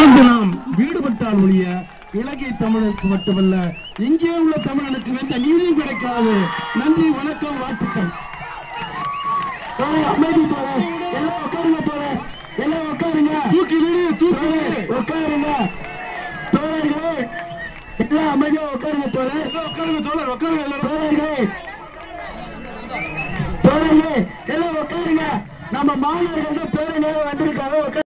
உணர்ந்து நாம் ஈடுபட்டால் ஒழிய இலங்கை தமிழருக்கு மட்டுமல்ல இங்கே உள்ள தமிழனுக்கு எந்த நீதியும் கிடைக்காது. நன்றி, வணக்கம், வாழ்த்துக்கள். அமைதி போல எல்லாம் உட்காருங்க, போல எல்லாம் உட்காருங்க, தூக்கி உட்காருங்க தோழர்களே, எல்லாம் அமைதியா உட்காருங்க தோழர், உட்காருங்க தோழர், உட்காருங்க தோழர்களே, தோழர்களே எல்லாம் உட்காருங்க. நம்ம மாணவர்கள் பேரணியாக வந்திருக்க